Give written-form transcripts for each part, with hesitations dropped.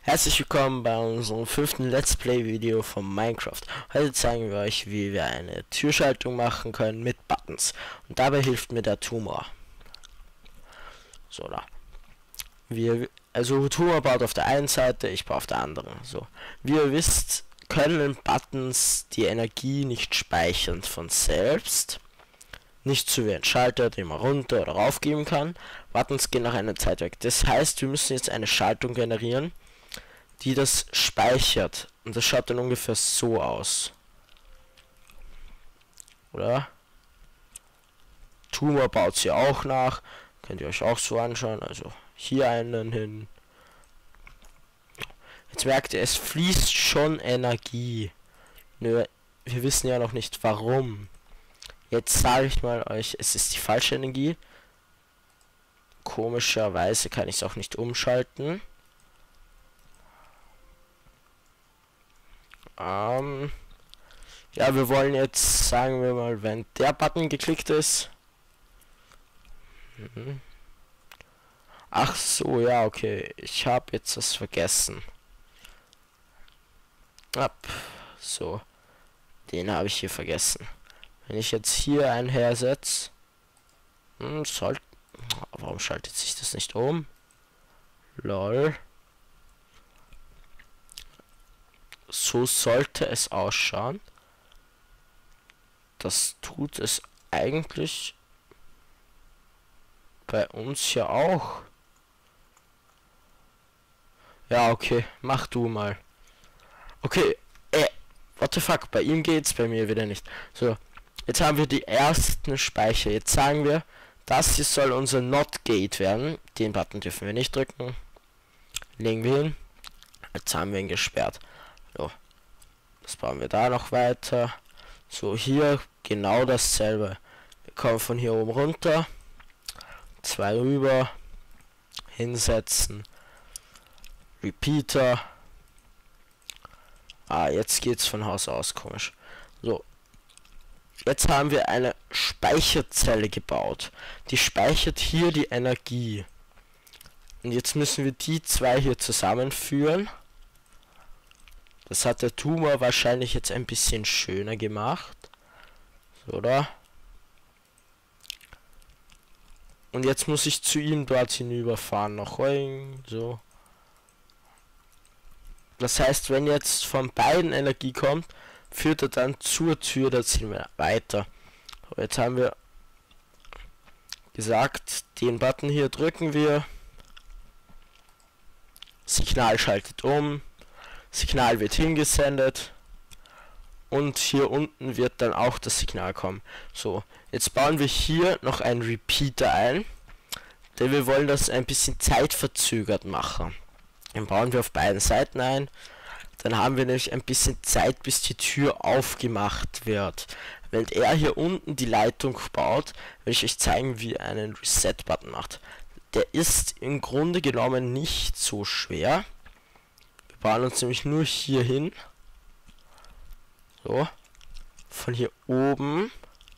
Herzlich willkommen bei unserem 5. Let's Play Video von Minecraft. Heute zeigen wir euch, wie wir eine Türschaltung machen können mit Buttons. Und dabei hilft mir der Tumor. So, da. Tumor baut auf der einen Seite, ich baue auf der anderen. So. Wie ihr wisst, können Buttons die Energie nicht speichern von selbst. Nicht so wie ein Schalter, den man runter oder rauf geben kann. Buttons gehen nach einer Zeit weg. Das heißt, wir müssen jetzt eine Schaltung generieren, die das speichert. Und das schaut dann ungefähr so aus. Oder? Tumor baut sie auch nach. Könnt ihr euch auch so anschauen. Also hier einen hin. Jetzt merkt ihr, es fließt schon Energie. Nur wir wissen ja noch nicht warum. Jetzt sage ich mal euch, es ist die falsche Energie. Komischerweise kann ich es auch nicht umschalten. Ja, wir wollen jetzt, sagen wir mal, wenn der Button geklickt ist. Ach so, ja, okay. Ich habe jetzt das vergessen. So. Den habe ich hier vergessen. Wenn ich jetzt hier einen hersetze. Warum schaltet sich das nicht um? Lol. So sollte es ausschauen. Das tut es eigentlich bei uns ja auch. Ja, okay, mach du mal. Okay, what the fuck, bei ihm geht's, bei mir wieder nicht. So, jetzt haben wir die ersten Speicher. Jetzt sagen wir, das hier soll unser Not Gate werden. Den Button dürfen wir nicht drücken. Legen wir hin. Jetzt haben wir ihn gesperrt. So, das bauen wir da noch weiter. So, hier genau dasselbe. Wir kommen von hier oben runter. 2 rüber. Hinsetzen. Repeater. Jetzt geht's von Haus aus, komisch. So. Jetzt haben wir eine Speicherzelle gebaut. Die speichert hier die Energie. Und jetzt müssen wir die zwei hier zusammenführen. Das hat der Tumor wahrscheinlich jetzt ein bisschen schöner gemacht. So, oder? Und jetzt muss ich zu ihm dort hinüberfahren. Noch so. Das heißt, wenn jetzt von beiden Energie kommt, führt er dann zur Tür, da ziehen wir weiter. So, jetzt haben wir gesagt, den Button hier drücken wir. Signal schaltet um. Signal wird hingesendet. Und hier unten wird dann auch das Signal kommen. So, jetzt bauen wir hier noch einen Repeater ein. Denn wir wollen das ein bisschen zeitverzögert machen. Den bauen wir auf beiden Seiten ein. Dann haben wir nämlich ein bisschen Zeit, bis die Tür aufgemacht wird. Wenn er hier unten die Leitung baut, werde ich euch zeigen, wie er einen Reset-Button macht. Der ist im Grunde genommen nicht so schwer. Wir bauen uns nämlich nur hier hin. So. Von hier oben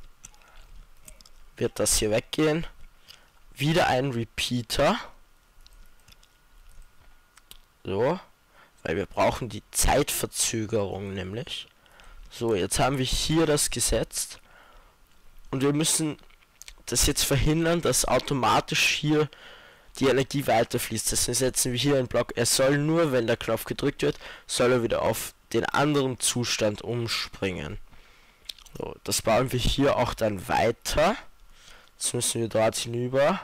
wird das hier weggehen. Wieder ein Repeater. So. Weil wir brauchen die Zeitverzögerung nämlich. So, jetzt haben wir hier das gesetzt. Und wir müssen das jetzt verhindern, dass automatisch hier die Energie weiterfließt. Deswegen setzen wir hier einen Block. Er soll nur, wenn der Knopf gedrückt wird, soll er wieder auf den anderen Zustand umspringen. So, das bauen wir hier auch dann weiter. Jetzt müssen wir dort hinüber.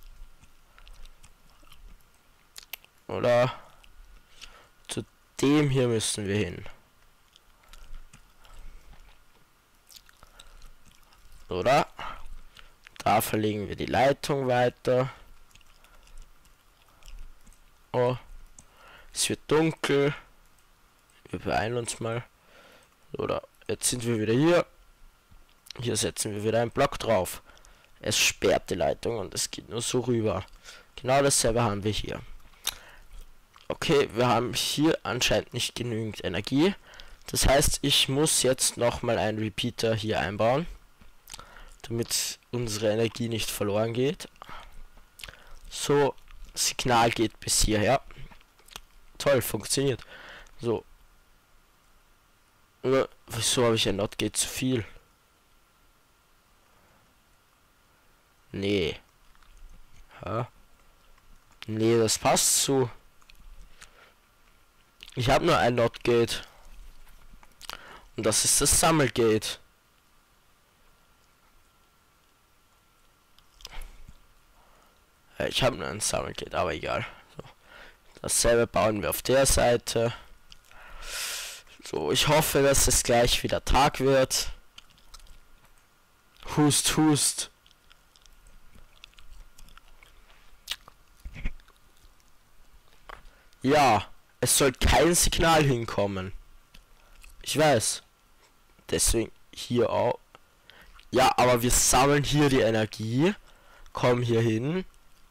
Oder zu dem hier müssen wir hin. Oder? Da verlegen wir die Leitung weiter. Oh, es wird dunkel. Wir beeilen uns mal. Oder jetzt sind wir wieder hier. Hier setzen wir wieder einen Block drauf. Es sperrt die Leitung und es geht nur so rüber. Genau dasselbe haben wir hier. Okay, wir haben hier anscheinend nicht genügend Energie. Das heißt, ich muss jetzt nochmal einen Repeater hier einbauen, damit unsere Energie nicht verloren geht. So, Signal geht bis hierher. toll, funktioniert. So. Wieso habe ich ein Not geht zu viel? Nee. Ja. Nee, das passt zu. Ich habe nur ein Not Gate. Und das ist das Sammelgate. Ja, ich habe nur ein Sammelgate, aber egal. So. Dasselbe bauen wir auf der Seite. So, ich hoffe, dass es gleich wieder Tag wird. Hust, hust. Ja, es soll kein Signal hinkommen. Ich weiß. Deswegen hier auch. Ja, aber wir sammeln hier die Energie. Kommen hier hin.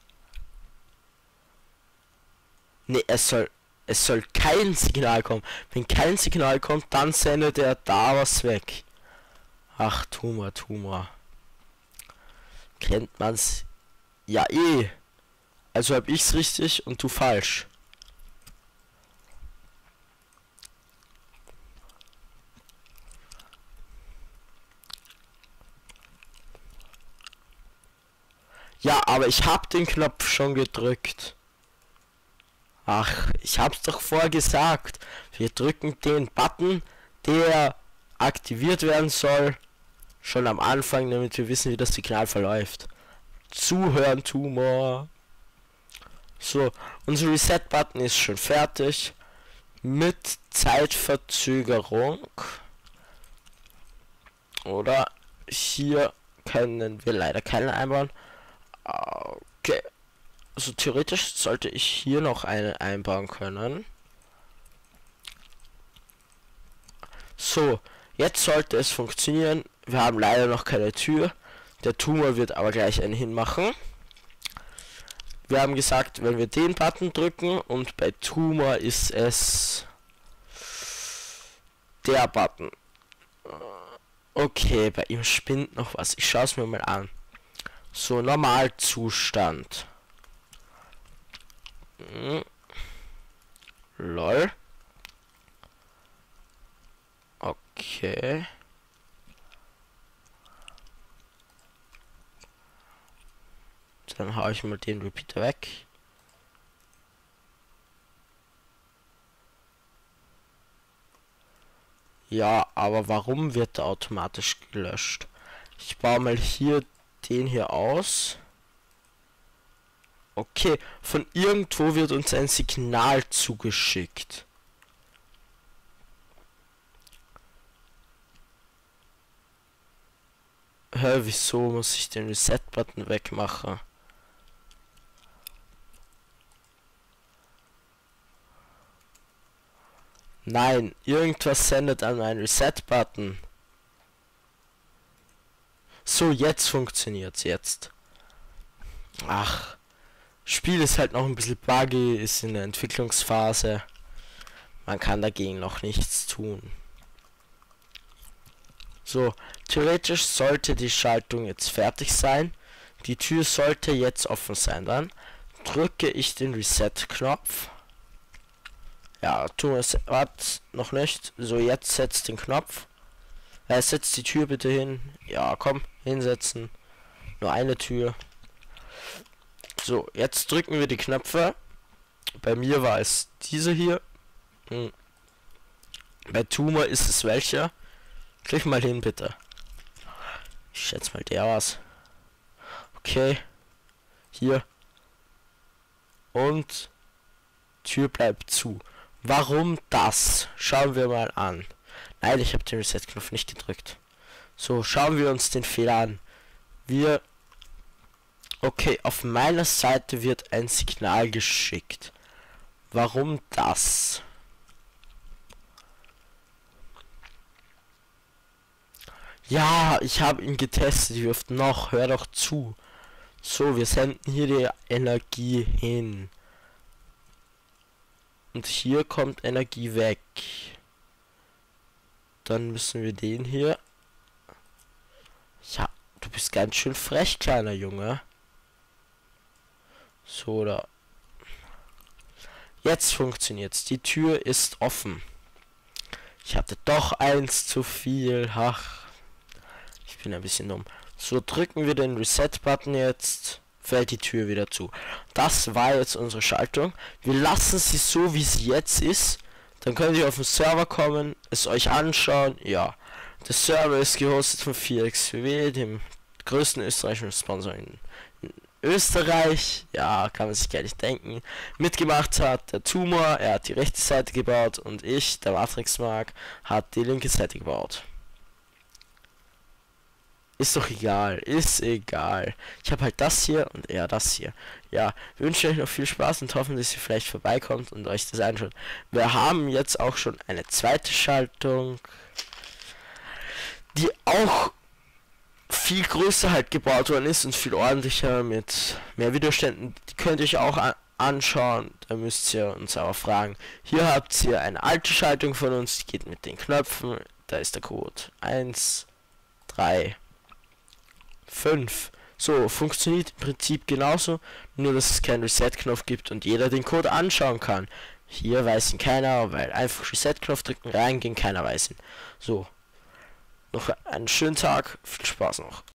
Ne, es soll kein Signal kommen. Wenn kein Signal kommt, dann sendet er da was weg. Ach, Tumor. Kennt man's? Ja, eh. Also hab ich's richtig und du falsch. Ja, aber ich hab den Knopf schon gedrückt. Ach, ich hab's doch vorher gesagt. Wir drücken den Button, der aktiviert werden soll, schon am Anfang, damit wir wissen, wie das Signal verläuft. Zuhören, Tumor. So, unser Reset-Button ist schon fertig. Mit Zeitverzögerung. Oder hier können wir leider keinen einbauen. Okay. Also theoretisch sollte ich hier noch eine einbauen können. So, jetzt sollte es funktionieren. Wir haben leider noch keine Tür. Der Tumor wird aber gleich einen hinmachen. Wir haben gesagt, wenn wir den Button drücken und bei Tumor ist es der Button. Okay, bei ihm spinnt noch was. Ich schaue es mir mal an. So, Normalzustand. Lol. Okay. Dann haue ich mal den Repeater weg. Ja, aber warum wird er automatisch gelöscht? Ich baue mal hier den hier aus. Okay, von irgendwo wird uns ein Signal zugeschickt. Hä, wieso muss ich den Reset-Button wegmachen? Nein, irgendwas sendet an einen Reset-Button. So, jetzt funktioniert's jetzt. Ach, Spiel ist halt noch ein bisschen buggy, ist in der Entwicklungsphase. Man kann dagegen noch nichts tun. So, theoretisch sollte die Schaltung jetzt fertig sein. Die Tür sollte jetzt offen sein. Dann drücke ich den Reset-Knopf. Ja, tu es. Warte, noch nicht. So, jetzt setzt den Knopf. Setzt die Tür bitte hin. Ja, komm, hinsetzen. Nur eine Tür. So, jetzt drücken wir die Knöpfe. Bei mir war es diese hier. Bei Tumor ist es welcher. Klick mal hin, bitte. Ich schätze mal, der war's. Okay. Hier. Und Tür bleibt zu. Warum das? Schauen wir mal an. Nein, ich habe den Reset-Knopf nicht gedrückt. So, schauen wir uns den Fehler an. Okay, auf meiner Seite wird ein Signal geschickt. Warum das? Ja, ich habe ihn getestet. Ich wirft noch. Hör doch zu. So, wir senden hier die Energie hin. Und hier kommt Energie weg. Dann müssen wir den hier. Ja, du bist ganz schön frech, kleiner Junge. So, da. Jetzt funktioniert's. Die Tür ist offen. Ich hatte doch eins zu viel. Ach, ich bin ein bisschen dumm. So, drücken wir den Reset-Button jetzt. Fällt die Tür wieder zu. Das war jetzt unsere Schaltung. Wir lassen sie so, wie sie jetzt ist. Dann könnt ihr auf den Server kommen, es euch anschauen. Ja, der Server ist gehostet von 4xW, dem größten österreichischen Sponsor in Österreich. Ja, kann man sich gar nicht denken. Mitgemacht hat der Tumor, er hat die rechte Seite gebaut, und ich, der Matrix Mark, hat die linke Seite gebaut. Ist doch egal, ist egal. Ich habe halt das hier und er das hier. Ja, wir wünschen euch noch viel Spaß und hoffen, dass ihr vielleicht vorbeikommt und euch das anschaut. Wir haben jetzt auch schon eine zweite Schaltung, die auch viel größer halt gebaut worden ist und viel ordentlicher mit mehr Widerständen. Die könnt ihr euch auch anschauen. Da müsst ihr uns aber fragen. Hier habt ihr eine alte Schaltung von uns, die geht mit den Knöpfen. Da ist der Code 1, 3, 5. So, funktioniert im Prinzip genauso, nur dass es keinen Reset-Knopf gibt und jeder den Code anschauen kann. Hier weiß ihn keiner, weil einfach Reset-Knopf drücken, reingehen, keiner weiß ihn. So, noch einen schönen Tag, viel Spaß noch.